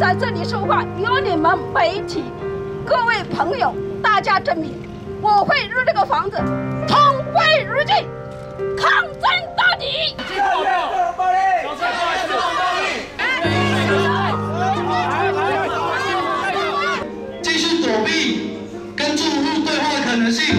在这里说话，由你们媒体各位朋友大家证明，我会入这个房子，同归于尽，抗争到底。 继续躲避跟住户对话的可能性。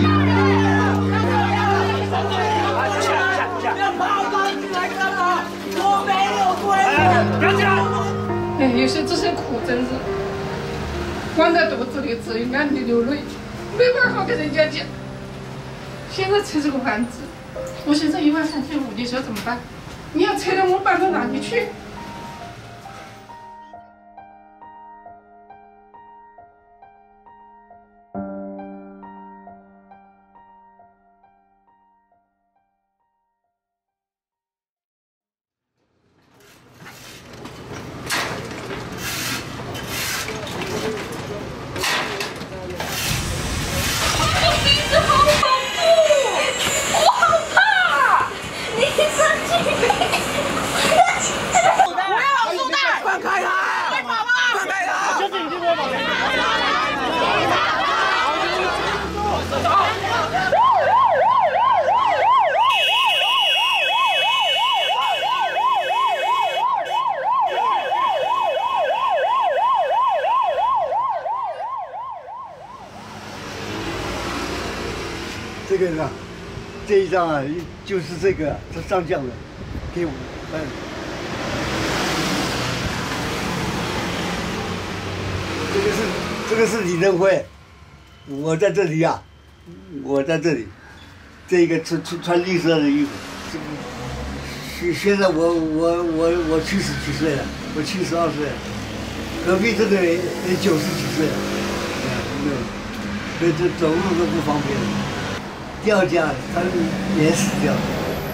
哎，有些这些苦真是关在肚子里，只有眼里流泪，没法好跟人家讲。现在才这个房子，我现在13500，你说怎么办？你要拆了我搬到哪里去？ 这个呢，这一张啊，就是这个，这上将的，给我们。这个是李登辉，我在这里啊，我在这里，这个穿绿色的衣服，现在我70几岁了，我72岁了，隔壁这个人也90几岁了，所以这走路都不方便。掉价，他也死掉了。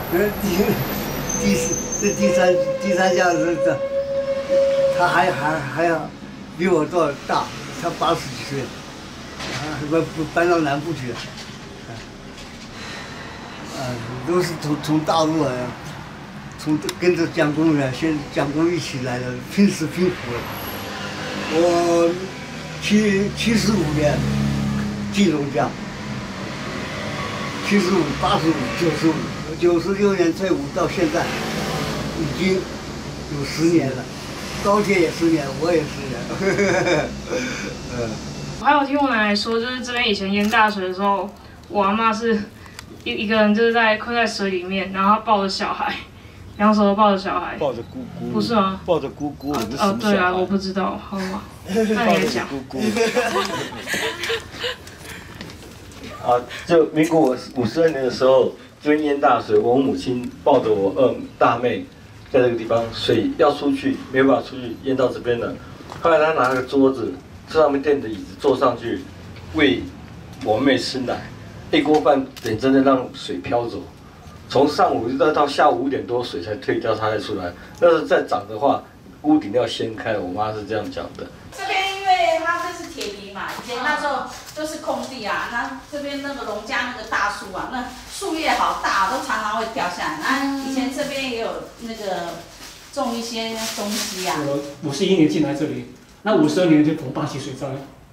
第三架这，他还要比我大，他80几岁，不搬到南部去了。都是从大陆啊，跟着蒋公一起来的，拼死拼活的。我75年进农家。75、85、95、96年退伍到现在，已经有10年了。高铁也10年，我也10年。 我还有听我奶奶说，就是这边以前淹大水的时候，我阿嬷是一个人就是困在水里面，然后抱着小孩，两手都抱着小孩。抱着姑姑。不是吗？抱着姑姑。哦，对啊，我不知道，好吗？那你来讲。姑姑。 啊，就民国52年的时候，这边淹大水，我母亲抱着我大妹，在这个地方，水要出去，没有办法出去，淹到这边了。后来她拿个桌子，这上面垫着椅子，坐上去，喂我妹吃奶，一锅饭等真的让水飘走，从上午到下午5点多，水才退掉，它才出来。那时候再涨的话，屋顶要掀开，我妈是这样讲的。 这边因为它这是铁皮嘛，以前那时候都是空地啊，那这边那个农家那个大树啊，那树叶好大，都常常会掉下来。那以前这边也有那个种一些东西啊。 我51年进来这里，那52年就逢8起水灾。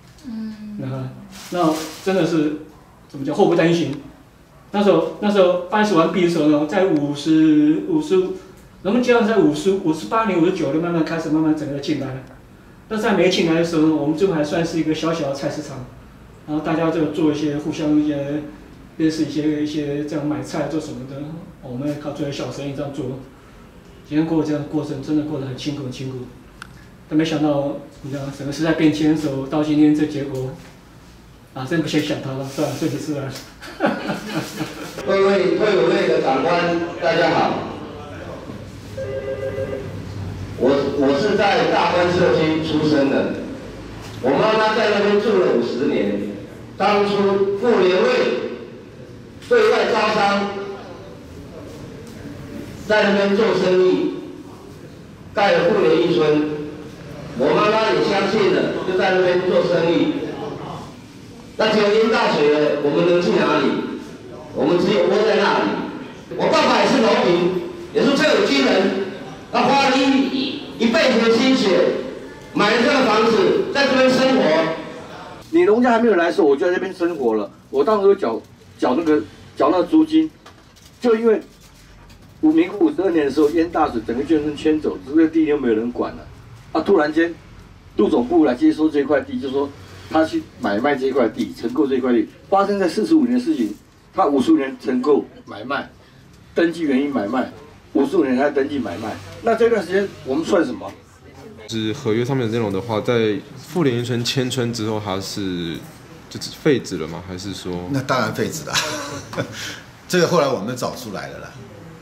那真的是怎么讲，祸不单行。那时候办事完毕的时候呢，在50，人们加上在58年、59年慢慢开始整个进来了。那在没进来的时候呢，我们这还算是一个小小的菜市场，然后大家就做一些互相一些类似一些这样买菜做什么的，我们靠做小生意这样做。今天过这样的过程，真的过得很辛苦。但没想到，你知道整个时代变迁的时候，到今天这结果，真不先想他了，算了，顺其自然。 各位退伍会的长官，大家好。我是在大关社区出生的，我妈妈在那边住了50年。当初妇联会对外招商，在那边做生意，盖了妇联一村。我妈妈也相信了，就在那边做生意。那结果淹大水了，我们能去哪里？我们只有窝在那里。我爸爸也是农民，也是退伍军人，他花了一辈子的心血， 买了这个房子，在这边生活。 你农家还没有来的时候，我就在这边生活了。我当时有缴那个租金，就因为民国52年的时候淹大水，整个眷村迁走，这个地又没有人管了。啊，突然间，陆总部来接收这块地，就说他去买卖这块地，承购这块地，发生在45年的事情，他55年承购买卖，登记原因买卖，55年才登记买卖。那这段时间我们算什么？ 是合约上面的内容的话，在富联一村迁村之后，它是就是废止了吗？还是说？ 那当然废止了，这个后来我们找出来了啦。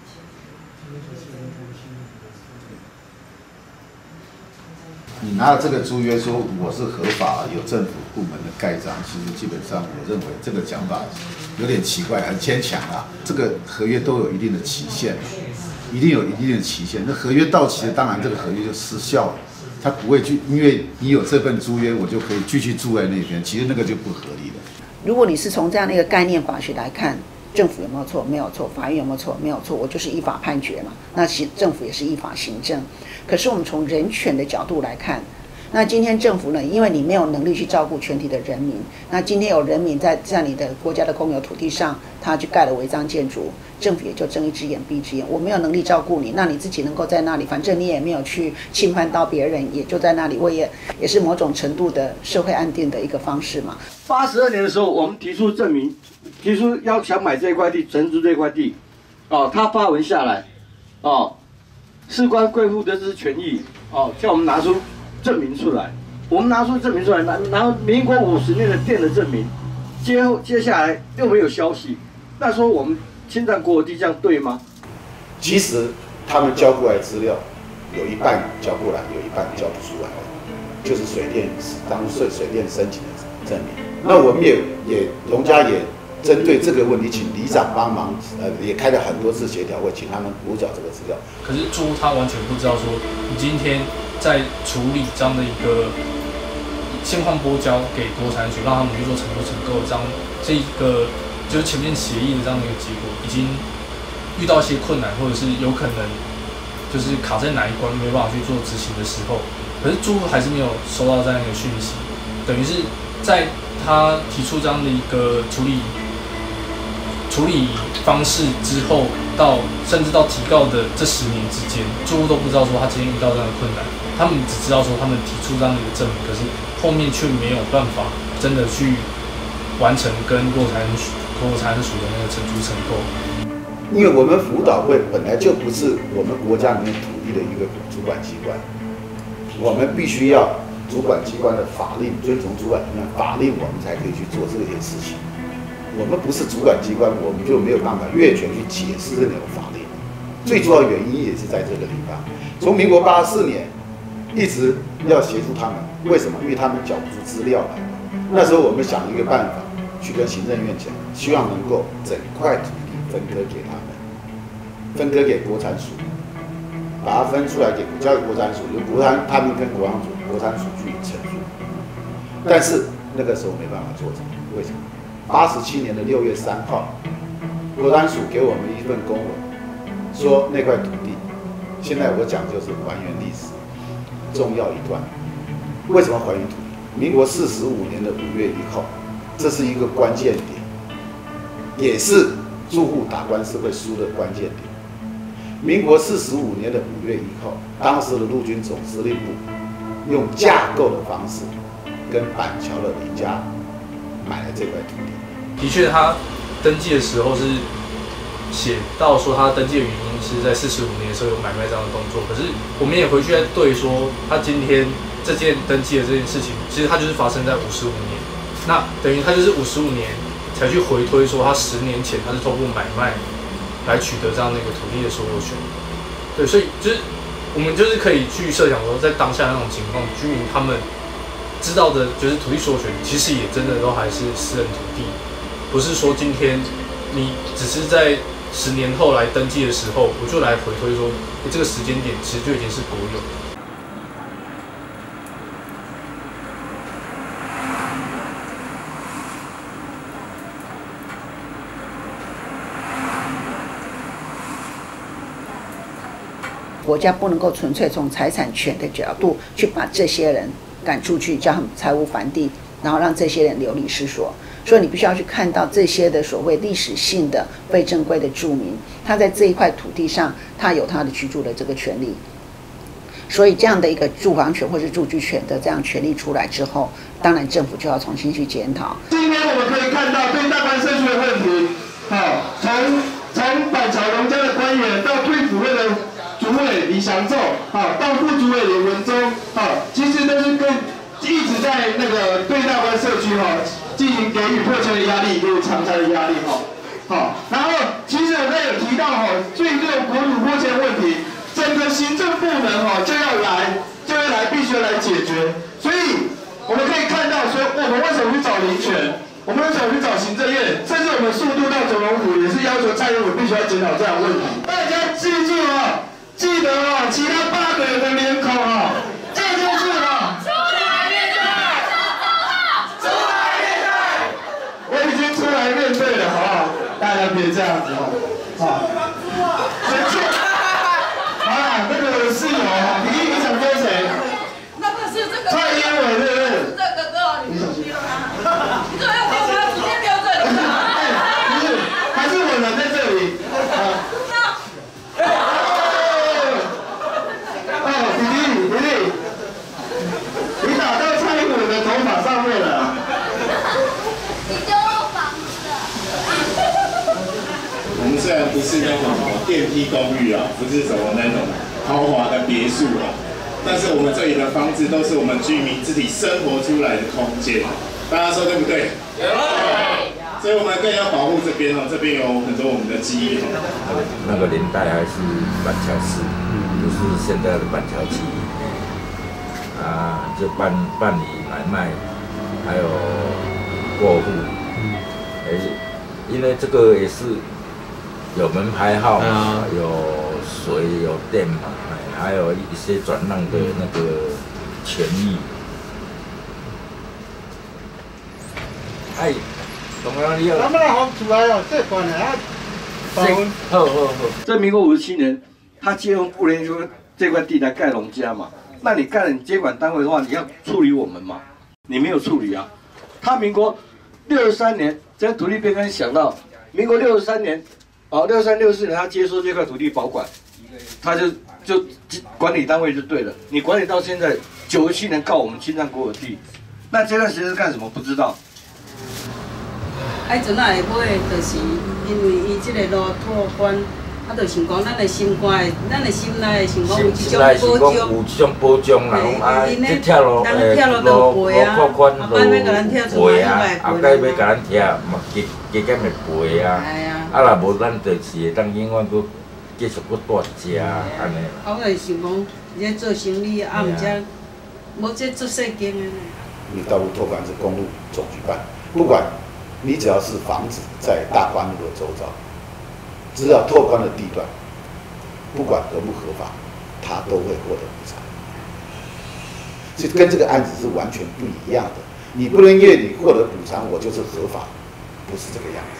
你拿了这个租约说我是合法有政府部门的盖章，其实基本上我认为这个讲法有点奇怪，很牵强啊。这个合约都有一定的期限，一定有一定的期限。那合约到期了，当然这个合约就失效了。他不会去，因为你有这份租约，我就可以继续住在那边。其实那个就不合理的。 如果你是从这样的一个概念法学来看，政府有没有错？没有错。法院有没有错？没有错。我就是依法判决嘛。那政府也是依法行政。可是我们从人权的角度来看，那今天政府呢，因为你没有能力去照顾全体的人民，那今天有人民在你的国家的公有土地上，他去盖了违章建筑，政府也就睁一只眼闭一只眼。我没有能力照顾你，那你自己能够在那里，反正你也没有去侵犯到别人，也就在那里，我也是某种程度的社会安定的一个方式嘛。 82年的时候，我们提出证明，提出想买这块地，承租这块地，哦，他发文下来，哦，事关贵妇得知权益，哦，叫我们拿出证明出来。我们拿出证明出来，拿民国50年的电的证明，接下来又没有消息。那时候我们侵占国有地，这样对吗？ 其实他们交过来资料，有一半交过来，有一半交不出来，就是水电申请的证明。那我们也农家也针对这个问题，请里长帮忙，也开了很多次协调会，请他们补缴这个资料。 可是住户他完全不知道说，你今天在处理这样的一个现况拨交给国产署，让他们去做承购这一个就是前面协议的这样的一个结果，已经遇到一些困难，或者是有可能就是卡在哪一关没有办法去做执行的时候，可是住户还是没有收到这样一个讯息，等于是在他提出这样的一个处理方式之后，甚至到提告的这10年之间，住户都不知道说他今天遇到这样的困难，他们只知道说他们提出这样的一个证明，可是后面却没有办法真的去完成跟国产署的那个承租承购。 因为我们辅导会本来就不是我们国家里面土地的一个主管机关，我们必须要主管机关的法令，遵从主管机关法令，我们才可以去做这些事情。我们不是主管机关，我们就没有办法越权去解释这种法令。最主要原因也是在这个地方。从民国84年一直要协助他们，为什么？因为他们缴不出资料来。那时候我们想一个办法，去跟行政院讲，希望能够整块土地分割给他们，分割给国产署，把它分出来交给国产署，由他们跟国产署去承租。但是那个时候没办法做成，为什么？87年的6月3号，国产署给我们一份公文，说那块土地，现在我讲就是还原历史，重要一段。为什么还原土地？民国45年的5月1号，这是一个关键点，也是住户打官司会输的关键点。民国45年的5月1号，当时的陆军总司令部用架构的方式跟板桥的林家买了这块土地。 的确，他登记的时候是写到说，他登记的原因是在45年的时候有买卖这样的动作。可是我们也回去在对说，他今天这件登记的这件事情，其实他就是发生在55年。那等于他就是55年才去回推说，他10年前他是透过买卖来取得这样的一个土地的所有权。对，所以就是我们就是可以去设想说，在当下那种情况，居民他们知道的就是土地所有权，其实也真的都还是私人土地。不是说今天你只是在10年后来登记的时候，我就来回推说，这个时间点其实就已经是国有。 国家不能够纯粹从财产权的角度去把这些人赶出去，叫他们财务返地，然后让这些人流离失所。所以你必须要去看到这些的所谓历史性的非正规的住民，他在这一块土地上，他有他的居住的这个权利。所以这样的一个住房权或是住居权的这样权利出来之后，当然政府就要重新去检讨。 今天我们可以看到对大关社区的问题，从板桥农家的官员到退辅会的主委李祥宙，到副主委林文忠，其实都是一直在那个对大关社区进行给予迫迁的压力，给予偿财的压力然后其实我刚才有提到对这种国土迫迁问题，整个行政部门就要来必须要来解决。所以我们可以看到说，我们为什么去找林权？我们为什么去找行政院？甚至我们速度到总统府也是要求蔡英文必须要检讨这样的问题。大家记住记得其他8个人的脸孔记住我已经出来面对了，好不好？大家别这样子那个我的室友你想说谁？ 那个是这个蔡英文，对不对？ 这个你小心你这要给我直接留这里。 不是，还是我人在这里。弟弟，你打到蔡英文的头发上面了。 你丢房子了。 我们虽然不是那种电梯公寓不是什么那种豪华的别墅但是我们这里的房子都是我们居民自己生活出来的空间，大家说对不对？对。所以我们更要保护这边这边有很多我们的记忆那个年代还是板桥市，就是现在的板桥区就办理买卖，还有过户，因为这个也是有门牌号码，有水有电嘛，还有一些转让的那个权益。 咱们来房出来这款的好。在民国57年，他借用布林区这块地来盖农家嘛，那你盖了你接管单位的话，你要处理我们嘛，你没有处理啊。他民国63年，这土地变更想到民国63年，63、64年他接收这块土地保管，他就管理单位就对了。你管理到现在97年告我们侵占国有地，那这段时间是干什么？不知道。 阵仔会买，就是因为伊即个路拓宽，就是讲咱的心肝的，咱的心内是讲有一种保障啦， 这条路路扩宽路赔后摆要甲咱拆，嘛加减会赔若无咱就是会当永远搁继续搁住遮安尼。 我就是想讲，在做生意毋则无这做细经的。 因为道路拓宽是公路总局办，不管你只要是房子在大关路的周遭，只要拓宽的地段，不管合不合法，他都会获得补偿。所以跟这个案子是完全不一样的。你不能因为你获得补偿，我就是合法，不是这个样子。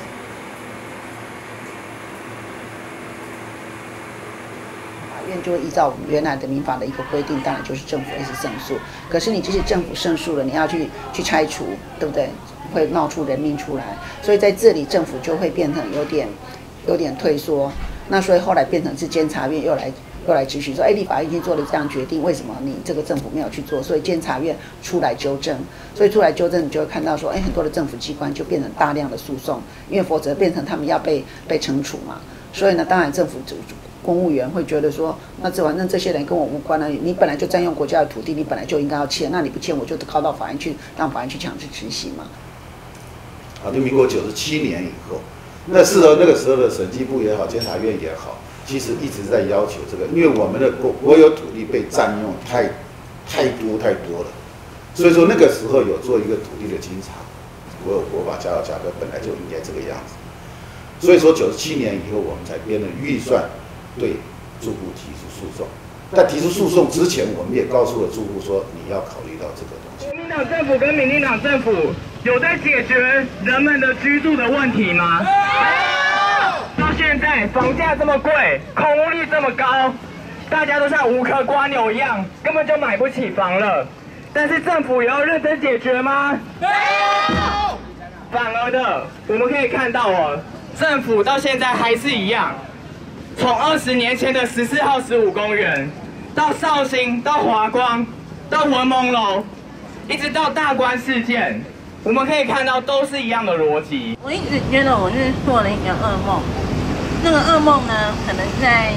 法院就会依照我们原来的民法的一个规定，当然就是政府会是胜诉。可是你即使政府胜诉了，你要去拆除，对不对？会闹出人命出来，所以在这里政府就会变成有点退缩。那所以后来变成是监察院又来质询说，立法院已经做了这样决定，为什么你这个政府没有去做？所以监察院出来纠正，所以出来纠正，你就会看到说，很多的政府机关就变成大量的诉讼，因为否则变成他们要被惩处嘛。所以呢，当然政府公务员会觉得说，那反正这些人跟我无关了，你本来就占用国家的土地，你本来就应该要签，那你不签，我就告到法院去，让法院去强制执行嘛。 就民国97年以后，那个时候的审计部也好，监察院也好，其实一直在要求这个，因为我们的国有土地被占用太多了，所以说那个时候有做一个土地的清查，国法加到价格本来就应该这个样子，所以说97年以后我们才编了预算对住户提出诉讼。在提出诉讼之前，我们也告诉了住户说，你要考虑到这个东西。 国民党政府跟民进党政府有在解决人们的居住的问题吗？到现在房价这么贵，空屋率这么高， 大家都像无壳瓜牛一样，根本就买不起房了。但是政府也要认真解决吗？没有。反而的，我们可以看到哦，政府到现在还是一样，从20年前的14号15公园，到绍兴，到华光，到文蒙楼，一直到大关事件，我们可以看到都是一样的逻辑。 我一直觉得我是做了一个噩梦，那个噩梦呢，可能在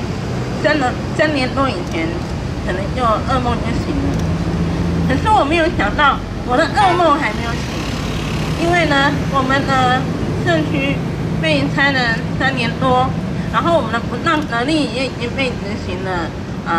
3年多以前，可能就噩梦就醒了。可是我没有想到，我的噩梦还没有醒，因为呢，我们的社区被拆了3年多，然后我们的不当得利也已经被执行了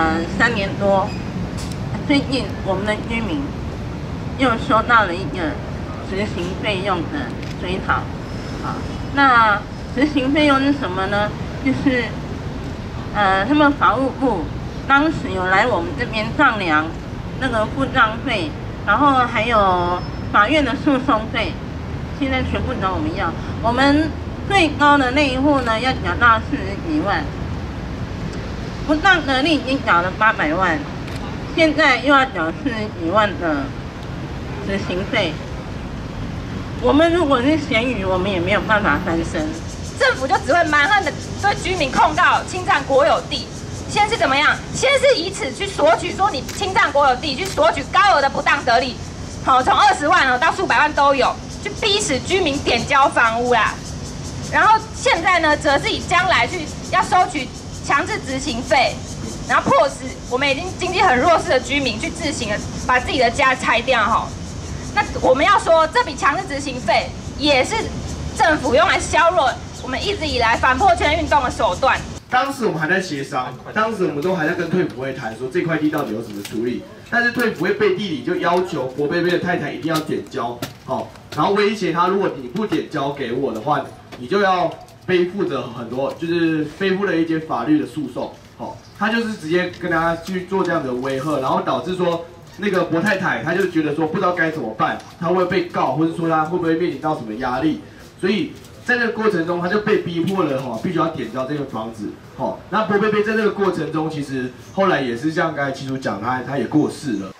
3年多。最近我们的居民又收到了一个执行费用的追讨，那执行费用是什么呢？就是他们法务部当时有来我们这边丈量那个付账费，然后还有法院的诉讼费，现在全部找我们要。我们最高的那一户呢，要缴到40几万，不当得利已经缴了800万，现在又要缴40几万的执行费。我们如果是咸鱼，我们也没有办法翻身。 政府就只会蛮横的对居民控告侵占国有地。先是怎么样？先是以此去索取，说你侵占国有地，去索取高额的不当得利，好，从20万到数百万都有，去逼使居民点交房屋啦。然后现在呢，则是以将来去要收取强制执行费，然后迫使我们已经经济很弱势的居民去自行的把自己的家拆掉哈。那我们要说，这笔强制执行费也是政府用来削弱我们一直以来反迫圈运动的手段。 当时我们还在协商，当时我们都还在跟退辅会谈说这块地到底有怎么处理，但是退辅会背地里就要求博贝贝的太太一定要点交，然后威胁他，如果你不点交给我的话，你就要背负着很多，就是背负了一些法律的诉讼，他就是直接跟他去做这样的威吓，然后导致说那个博太太她就觉得说不知道该怎么办，她会被告，或者说她会不会面临到什么压力，所以在这个过程中，他就被逼迫了必须要点交这个房子。那博贝贝在这个过程中，其实后来也是像刚才七叔讲，他也过世了。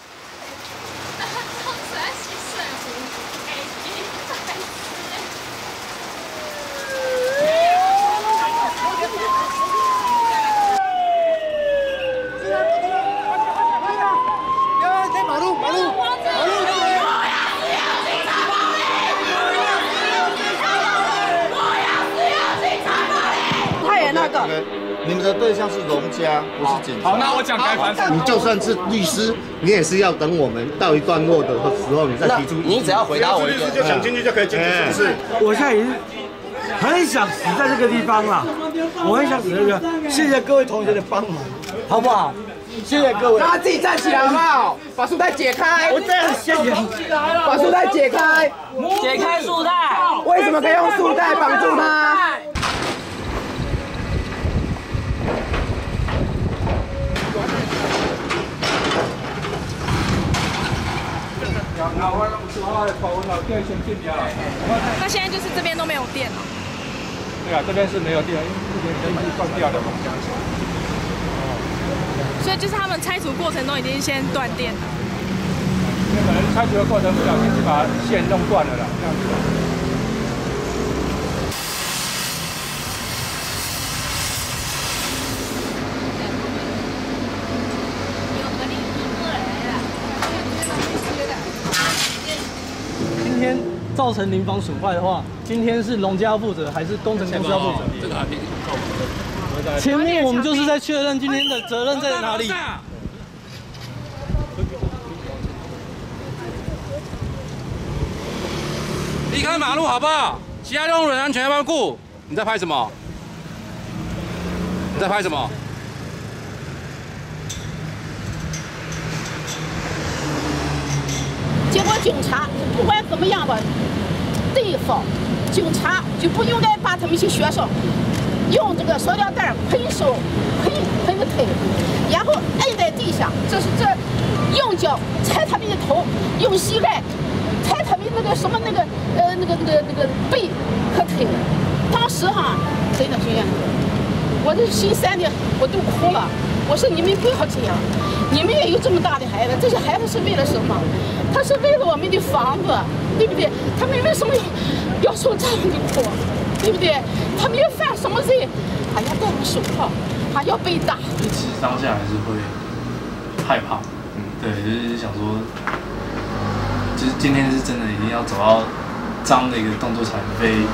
你们的对象是农家，不是警察。 好，那我讲该反省。 你就算是律师，你也是要等我们到一段落的时候，你再提出。 你只要回答我一个， 就想进去就可以进去，是不是？ 我现在已经很想死在这个地方了，我很想死在这个。谢谢各位同学的帮忙，好不好？谢谢各位。 大家自己站起来好不好？把束带解开。 我真的很谢谢。 把束带解开。 解开束带。 为什么可以用束带绑住他？ 那现在就是这边都没有电了。 对啊，这边是没有电，因为这边灯是断掉的。 所以就是他们拆除过程中已经先断电了。 可能拆除的过程不小心就把线弄断了啦，这样子。 今天造成邻房损坏的话，今天是农家要负责还是工程公司要负责？ 这个还必须靠我们。 前面我们就是在确认今天的责任在哪里。 离开马路好不好？其他用人安全要不要顾？你在拍什么？你在拍什么？ 结果警察不管怎么样吧，对方警察就不应该把他们一些学生用这个塑料袋喷手、喷个腿，然后摁在地上，这用脚踩他们的头，用膝盖踩他们那个什么那个背和腿。当时哈，真的是，我这心酸的我都哭了。 我说你们不要这样，你们也有这么大的孩子，这些孩子是为了什么？他是为了我们的房子，对不对？他们为什么要受这样的苦，对不对？他们要犯什么罪，还要戴手铐，还要被打。 其实当下还是会害怕，对，就是想说，就是今天是真的一定要走到这样的一个动作才能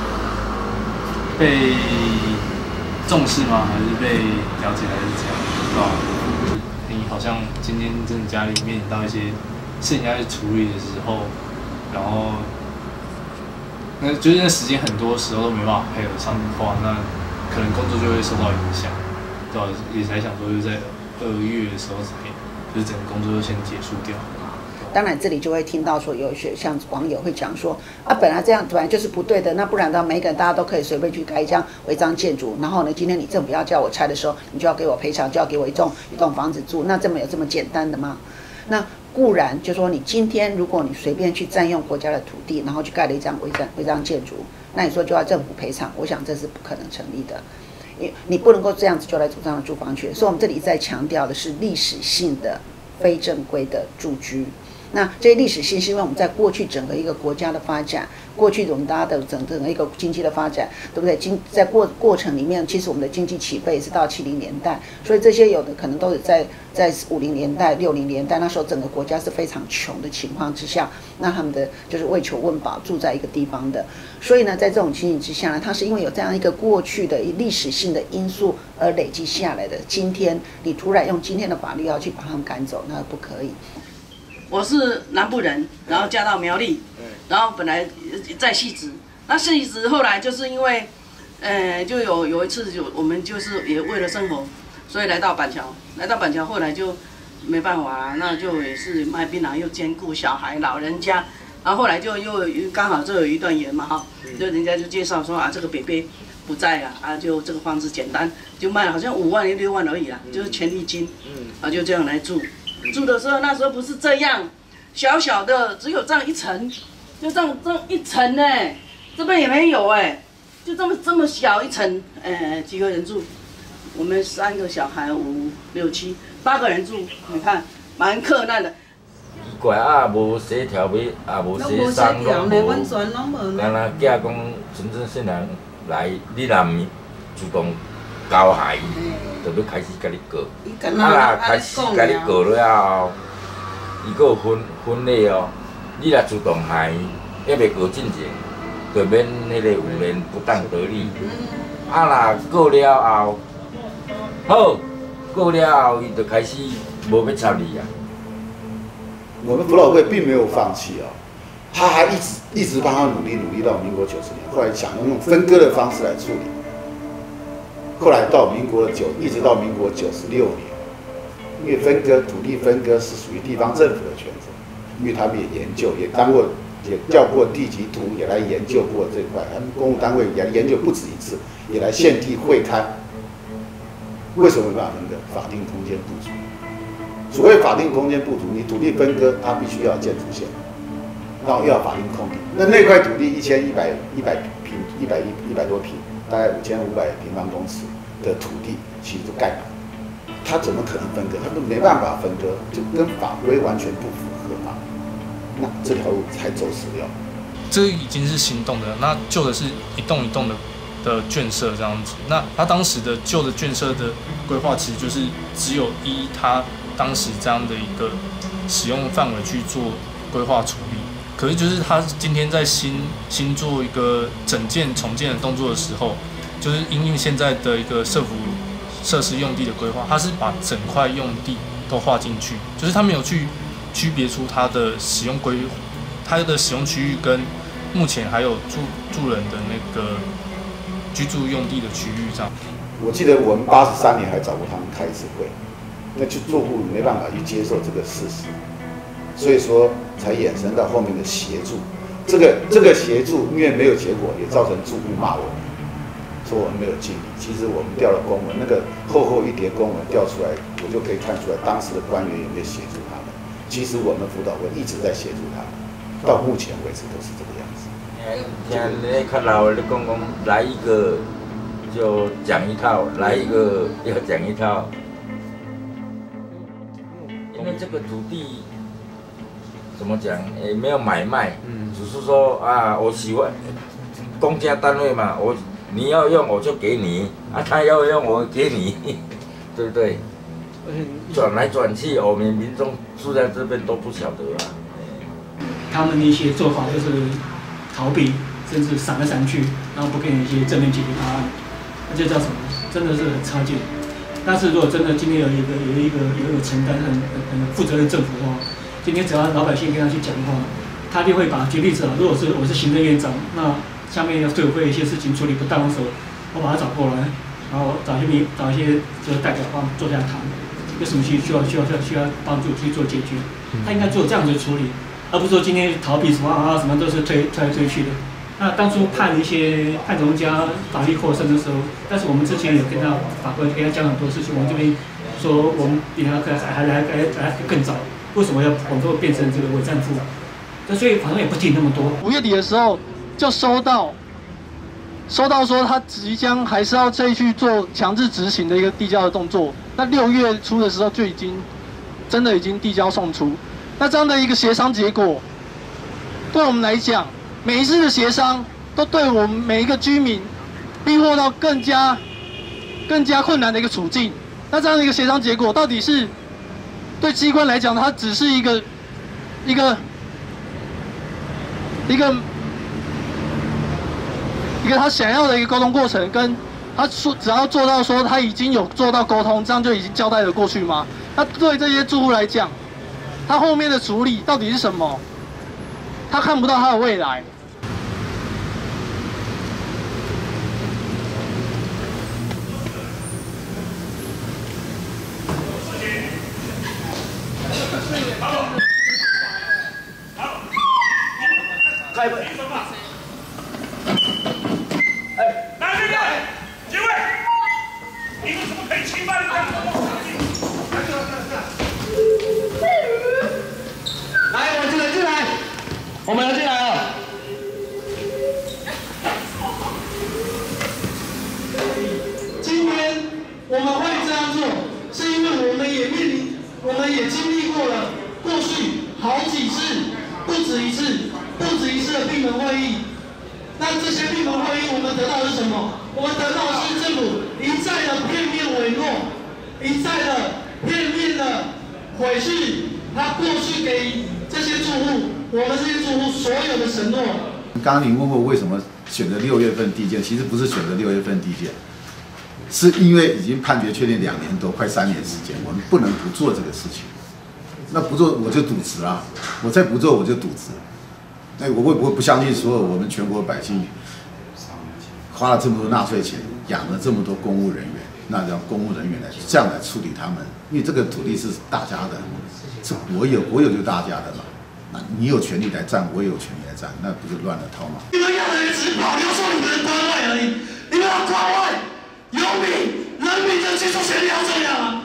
被重视吗？还是被了解，还是怎样？对吧？你好像今天真的家里面临到一些事情要去处理的时候，然后那就是那时间很多时候都没办法配合上的话，那可能工作就会受到影响，对吧？也才想说，就是在2月的时候才，就是整个工作就先结束掉。 当然，这里就会听到说，有一些像网友会讲说，啊，本来这样本来就是不对的，那不然的每个人大家都可以随便去盖一张违章建筑，然后呢，今天你政府要叫我拆的时候，你就要给我赔偿，就要给我一栋房子住，那这么有这么简单的吗？那固然就说你今天如果你随便去占用国家的土地，然后去盖了一张违章建筑，那你说就要政府赔偿，我想这是不可能成立的。你不能够这样子就来主张住房权，所以我们这里一再强调的是历史性的非正规的住居。那这些历史性是因为我们在过去整个一个国家的发展，过去我们大家的整个一个经济的发展，对不对？在过程里面，其实我们的经济起飞是到70年代，所以这些有的可能都是在50年代、60年代，那时候整个国家是非常穷的情况之下，那他们的就是为求温饱住在一个地方的，所以呢，在这种情形之下呢，它是因为有这样一个过去的历史性的因素而累积下来的。今天你突然用今天的法律要去把他们赶走，那不可以。 我是南部人，然后嫁到苗栗，然后本来在汐止，那汐止后来就是因为，就有一次我们就是也为了生活，所以来到板桥，后来就没办法啦，那就也是卖槟榔又兼顾小孩老人家，然后后来就又刚好这有一段缘嘛哈，就人家就介绍说啊这个北北不在了啊，就这个房子简单就卖了好像5万6万而已啦，就是权利金，啊就这样来住。住的时候，那时候不是这样，小小的，只有这样一层，就这样一层呢，这边也没有哎，就这么小一层，几个人住？我们3个小孩，5、6、7、8个人住，你看蛮困难的。 奇怪啊，无洗条尾，也无洗衫，拢无。咱仔囝讲，纯正细人来，你若唔主动交孩。就要开始甲你告，啊开始甲你告了后，伊阁有分类哦。你若主动害，还袂告进前，就免迄个有免不当得利。啊若告了后，好，告了后伊就开始无要插你啊。 我们辅导会并没有放弃哦，他还一直帮他努力到民国90年，后来想用分割的方式来处理。后来到一直到民国96年，因为土地分割是属于地方政府的权责，因为他们也研究，也叫过地籍图，也来研究过这块，他们公务单位也研究不止一次，也来现地会勘。为什么没办法分割？法定空间不足。所谓法定空间不足，你土地分割，它必须要有建筑线，然后又要法定空地。那块土地1100多平，大概5500平方公尺的土地，其实都盖满，它怎么可能分割？它都没办法分割，就跟法规完全不符合嘛。那这条路才走死掉。 这已经是行动的，那旧的是一栋一栋的眷舍这样子。那他当时的旧的眷舍的规划，其实就是只有依他当时这样的一个使用范围去做规划处理。可是就是他今天在新做一个整建重建的动作的时候，就是因应现在的一个社福设施用地的规划，他是把整块用地都划进去，就是他没有去区别出它的使用区域跟目前还有住人的那个居住用地的区域这样。 我记得我们83年还找过他们开一次会，那就住户没办法去接受这个事实。所以说才衍生到后面的协助，这个协助因为没有结果，也造成住户骂我们，说我们没有尽力。其实我们调了公文，那个厚一叠公文调出来，我就可以看出来当时的官员有没有协助他们。其实我们辅导会一直在协助他们，到目前为止都是这个样子。 听那较老的讲来一个就讲一套，来一个要讲一套。 这个土地怎么讲？也没有买卖，只是说啊，我喜欢公家单位嘛，你要用我就给你，啊，他要用我给你，对不对？转来转去，我们民众住在这边都不晓得啊。 他们的一些做法就是逃避，甚至闪来闪去，然后不给你一些正面解决答案，那这叫什么？真的是很差劲。但是如果真的今天有一个承担很负责任政府的话，今天只要老百姓跟他去讲的话，他一定会把举例子啊，如果是我是行政院长，那下面要对我会一些事情处理不当的时候，我把他找过来，然后找一些就是代表方坐下来谈，有什么需要帮助去做解决，他应该做这样子处理，而不是说今天逃避什么什么都是推来推去的。那当初判农家法律扩生的时候，但是我们之前有跟他法官跟他讲很多事情，我们这边说我们比他还来更早，为什么我们会变成这个伪战俘？那所以法官也不听那么多。 5月底的时候就收到说他即将还是要再去做强制执行的一个递交的动作。那6月初的时候就已经递交送出。那这样的一个协商结果，对我们来讲，每一次的协商都对我们每一个居民逼迫到更加困难的一个处境。那这样的一个协商结果，到底是对机关来讲，它只是一个他想要的一个沟通过程，跟他说只要做到说他已经有做到沟通，这样就已经交代得过去吗？那对这些住户来讲，他后面的处理到底是什么？他看不到他的未来。 开会。 来人来，几位，你们怎么可以侵犯人家公共场地？ 来，我们进来，我们要进来了。 今天我们会这样做，是因为我们也经历过了过去好几次，不止一次的闭门会议。那这些闭门会议，我们得到的是什么？我们得到的是政府一再的片面委诺，一再的片面的毁去他过去给这些住户，我们这些住户所有的承诺。 刚刚你问我为什么选择6月份递件，其实不是选择6月份递件，是因为已经判决确定2年多，快3年时间，我们不能不做这个事情。那不做我就渎职啊，我再不做我就渎职。那我会不会不相信所有我们全国百姓花了这么多纳税钱，养了这么多公务人员，那让公务人员这样来处理他们？因为这个土地是大家的，是国有就是大家的嘛。那你有权利来占，我也有权利来占，那不是乱了套吗？ 你们要的只保留住你们的官位而已，你们要官位有民，人民的居住权利要这样啊！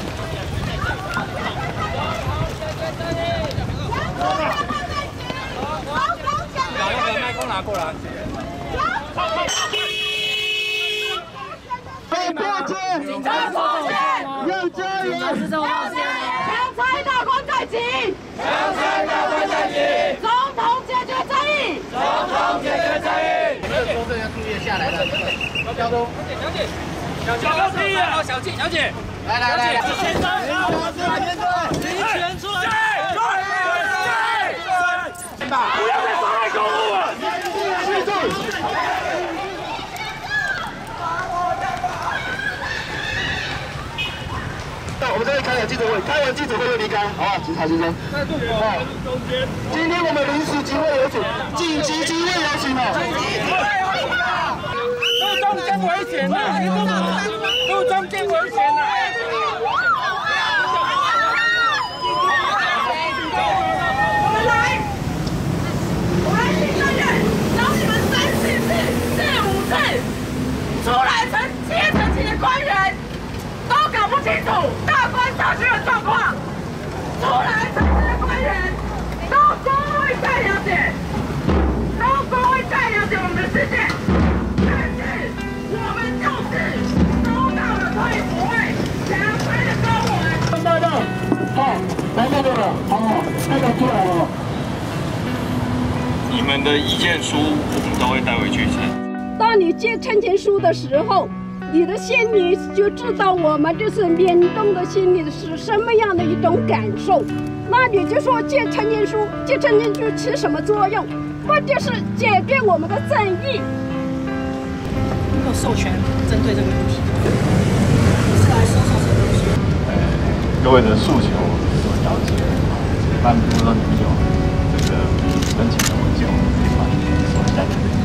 麦克拿过来。 被迫迁， 警察迫迁， 要加油！ 强拆大官在即，强拆大官在即，总统解决争议，总统解决争议。 这个公证要注意下来了，交通。 小姐，小姐，小姐， 来， 先生， 民权出来， 不要再妨碍公务了，记住。 那我们这边开了记者会，开完记者会就离开，好不好？警察先生。今天我们临时集会有请，紧急集会有请哦。 路中间危险啊！路中间危险啊！我们来行政院找你们3、4次、4、5次，出来7层级的官员都搞不清楚大官小区的状况，出来层级的官员都公会再了解，我们的世界。但是我们就是收到了退补会， 你们的意见书我们都会带回去审。 当你借陈情书的时候，你的心里就知道我们这是民众的心里是什么样的一种感受。那你就说借陈情书起什么作用？不就是解决我们的正义？ 没有授权针对这个问题。 各位的诉求我了解，但不知道你们有这个申请的文件，我们可以把你说一下。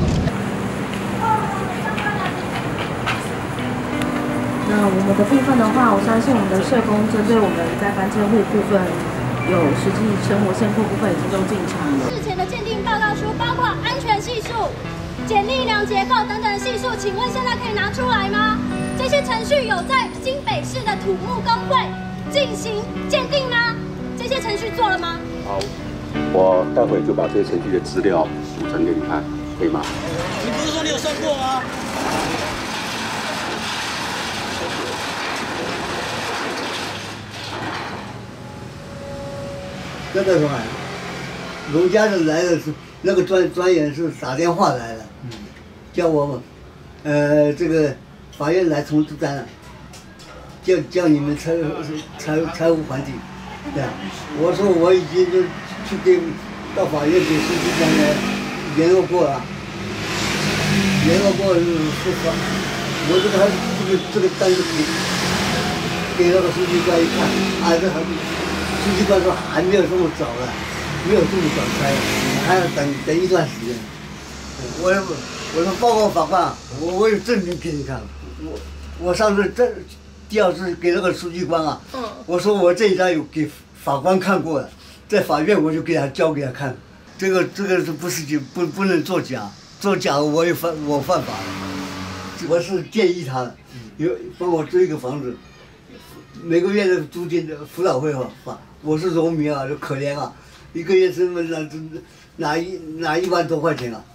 那我们的部分的话，我相信我们的社工针对我们在搬迁户部分有实际生活现况部分已经都进场了。 事前的鉴定报告书包括安全系数、简力量结构等等系数，请问现在可以拿出来吗？这些程序有在新北市的土木工会进行鉴定吗？这些程序做了吗？ 好，我待会就把这些程序的资料补成给你看，可以吗？ 你不是说你有算过吗？ 那个什么，农家的来的是那个专员是打电话来了，叫我这个法院来重组单，叫你们财务环境，对啊，我说我已经就去到法院给书记官联络过了，是法，我这个这个单子给那个书记官一看，这还书记官说还没有这么早了，没有这么早拆，还要等一段时间。我说报告法官，我有证明给你看。我上次第二次给那个书记官啊，我说我这一张有给法官看过的，在法院我就交给他看。这个是不能作假，作假我犯法了。我是建议他帮我租一个房子。每个月的租金的辅导费发，我是农民啊，就可怜啊，一个月是拿1万多块钱啊，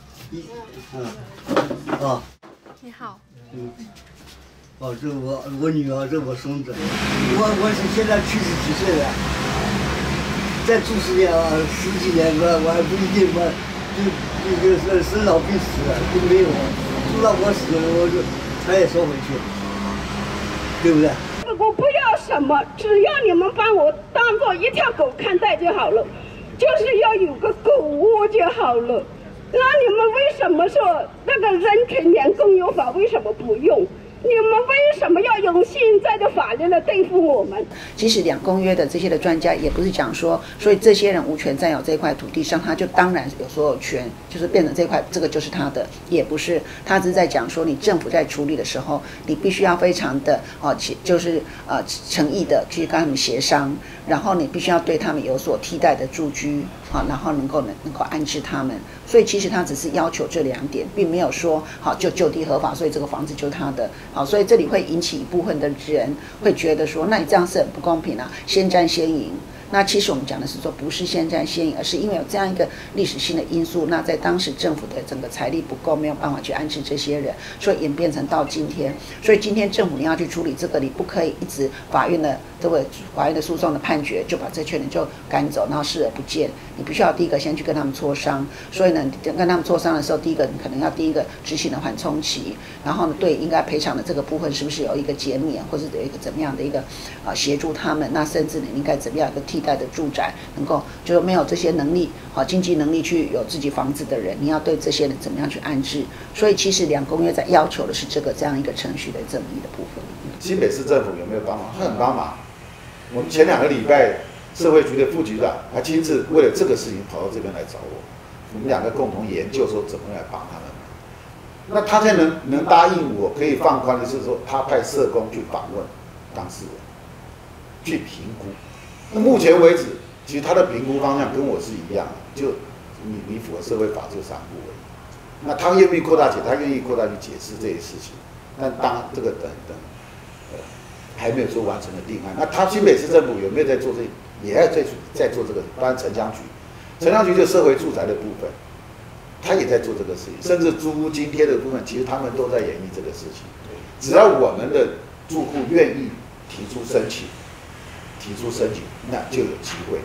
你好。 这我女儿，这我孙子，我是现在70几岁了，再住10年啊，10几年我还不一定就是生老病死了，就没有，住到我死了他也收回去，对不对？ 我不要什么，只要你们把我当做一条狗看待就好了，就是要有个狗窝就好了。那你们为什么说那个人权廉公有法为什么不用？你们为什么要用现在的法律来对付我们？ 其实两公约的这些的专家也不是讲说，所以这些人无权占有这块土地上，他就当然有所有权，就是变成这块这个就是他的，也不是，他只是在讲说，你政府在处理的时候，你必须要非常的就是诚意的去跟他们协商，然后你必须要对他们有所替代的住居。然后能够安置他们，所以其实他只是要求这2点，并没有说就地合法，所以这个房子就是他的。所以这里会引起一部分的人会觉得说，那你这样是很不公平啊，先占先赢。那其实我们讲的是说，不是先占先赢，而是因为有这样一个历史性的因素，那在当时政府的整个财力不够，没有办法去安置这些人，所以演变成到今天。所以今天政府你要去处理这个，你不可以一直法院的诉讼的判决就把这群人就赶走，然后视而不见。你必须要第一个先去跟他们磋商。所以呢，跟他们磋商的时候，第一个你可能要第一个执行的缓冲期，然后呢，对应该赔偿的这个部分是不是有一个减免，或者有一个怎么样的一个协助他们？那甚至你应该怎么样一个替代的住宅，能够就是没有这些能力经济能力去有自己房子的人，你要对这些人怎么样去安置？所以其实两公约在要求的是这样一个程序的正义的部分。 新北市政府有没有帮忙？他很帮忙。我们前2个礼拜，社会局的副局长还亲自为了这个事情跑到这边来找我们2个共同研究说怎么来帮他们。那他现在能答应我可以放宽的是说，他派社工去访问当事人，去评估。那目前为止，其实他的评估方向跟我是一样的，就你符合社会法这3部而已。那他愿意扩大他愿意扩大去解释这些事情。但当这个等还没有说完成的定案。那他新北市政府有没有在做这？也要在做这个。当然城乡局就社会住宅的部分，他也在做这个事情，甚至租屋津贴的部分，其实他们都在演绎这个事情。只要我们的住户愿意提出申请，那就有机会。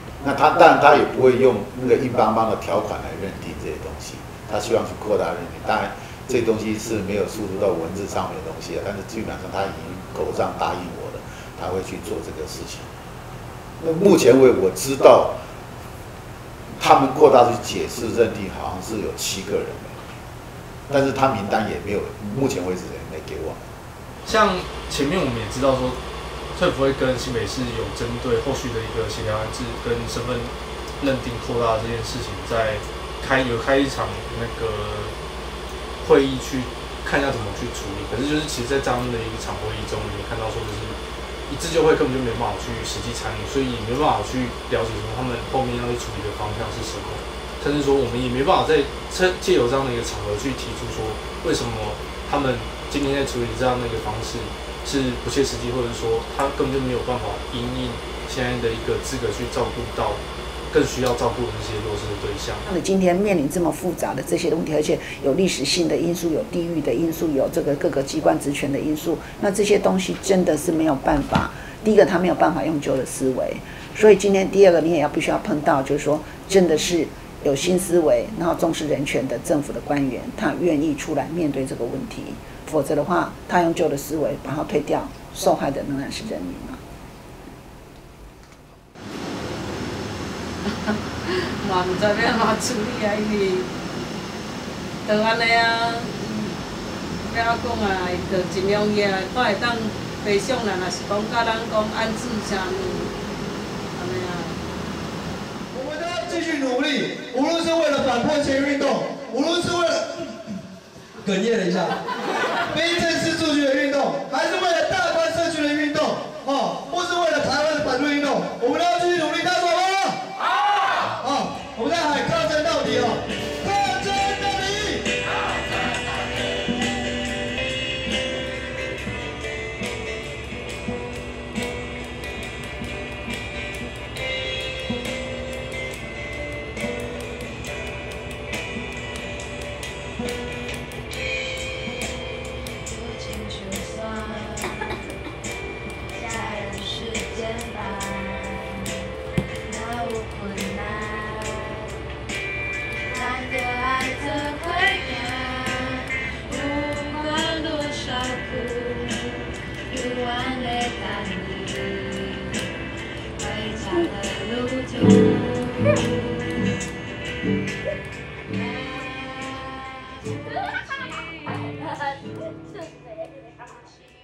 那他当然他也不会用那个硬邦邦的条款来认定这些东西，他希望去扩大认定。当然，这东西是没有输入到文字上面的东西，但是基本上他已经口上答应我了，他会去做这个事情。那目前为止我知道，他们扩大去解释认定好像是有7个人，但是他名单也没有，目前为止也没给我。 像前面我们也知道说，政府会跟新北市有针对后续的一个协调安置跟身份认定扩大这件事情，在开一场那个会议去看要怎么去处理。可是就是其实，在这样的一场会议中，我们也看到说，就是一自救会根本就没办法去实际参与，所以也没办法去了解说他们后面要去处理的方向是什么，甚至说我们也没办法在借由这样的一个场合去提出说，为什么他们今天在处理这样的一个方式是不切实际，或者说他根本就没有办法因应现在的一个资格去照顾到更需要照顾的这些弱势的对象。 那今天面临这么复杂的这些问题，而且有历史性的因素，有地域的因素，有这个各个机关职权的因素，那这些东西真的是没有办法。第一个，他没有办法用旧的思维，所以今天第二个，你也必须要碰到，就是说，真的是有新思维，然后重视人权的政府的官员，他愿意出来面对这个问题。否则的话，他用旧的思维把它推掉，受害的仍然是人民嘛。 嘛唔知要安怎处理啊，因为就安尼啊，要安讲啊，就尽量也都会当赔偿啦。若是讲甲咱讲安置啥物，安尼啊。 我们都要继续努力，无论是为了反迫迁运动，无论是为了哽咽了一下。非正式住居的运动，还是为了大观社区的运动，或是为了台湾的反对运动，我们都要继续努力，大家说好吗？好，我们在喊抗争到底哦，抗争到底！ 是谁？